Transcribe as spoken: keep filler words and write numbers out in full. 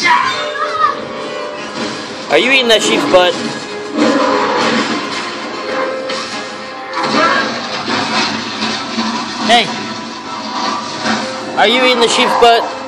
Are you eating that sheep's butt? Hey! Are you eating the sheep's butt?